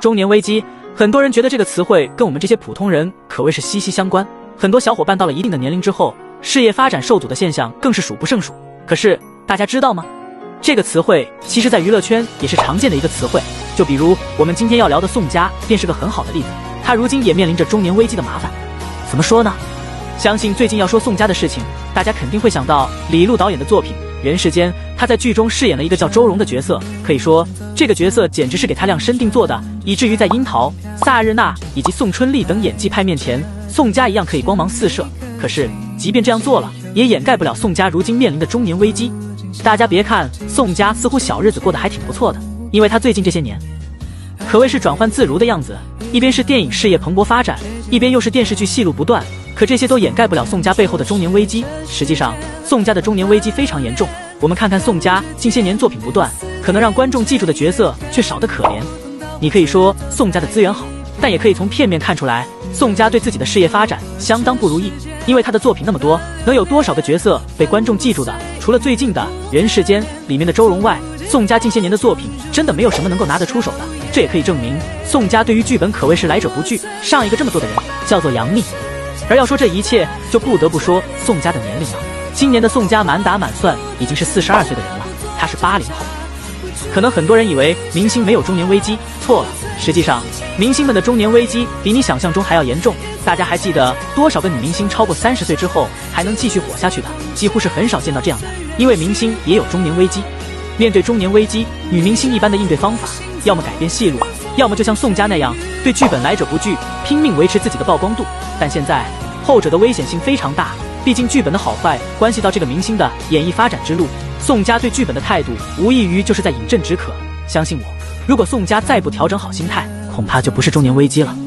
中年危机，很多人觉得这个词汇跟我们这些普通人可谓是息息相关。很多小伙伴到了一定的年龄之后，事业发展受阻的现象更是数不胜数。可是大家知道吗？这个词汇其实在娱乐圈也是常见的一个词汇。就比如我们今天要聊的宋佳便是个很好的例子，她如今也面临着中年危机的麻烦。怎么说呢？相信最近要说宋佳的事情，大家肯定会想到李路导演的作品《人世间》，他在剧中饰演了一个叫周蓉的角色，可以说这个角色简直是给他量身定做的，以至于在樱桃、萨日娜以及宋春丽等演技派面前，宋佳一样可以光芒四射。可是即便这样做了，也掩盖不了宋佳如今面临的中年危机。大家别看宋佳似乎小日子过得还挺不错的，因为她最近这些年可谓是转换自如的样子，一边是电影事业蓬勃发展，一边又是电视剧戏路不断，可这些都掩盖不了宋佳背后的中年危机。实际上宋佳的中年危机非常严重，我们看看宋佳近些年作品不断，可能让观众记住的角色却少得可怜。你可以说宋佳的资源好，但也可以从片面看出来，宋佳对自己的事业发展相当不如意。因为她的作品那么多，能有多少个角色被观众记住的？除了最近的《人世间》里面的周蓉外，宋佳近些年的作品真的没有什么能够拿得出手的。这也可以证明宋佳对于剧本可谓是来者不拒。上一个这么做的人叫做杨幂。而要说这一切，就不得不说宋佳的年龄了。今年的宋佳满打满算已经是42岁的人了，她是80后。可能很多人以为明星没有中年危机，错了。实际上明星们的中年危机比你想象中还要严重。大家还记得多少个女明星超过30岁之后还能继续活下去的？几乎是很少见到这样的。因为明星也有中年危机。面对中年危机，女明星一般的应对方法，要么改变戏路，要么就像宋佳那样对剧本来者不拒，拼命维持自己的曝光度。但现在后者的危险性非常大，毕竟剧本的好坏关系到这个明星的演艺发展之路。宋佳对剧本的态度无异于就是在饮鸩止渴。相信我，如果宋佳再不调整好心态，恐怕就不是中年危机了。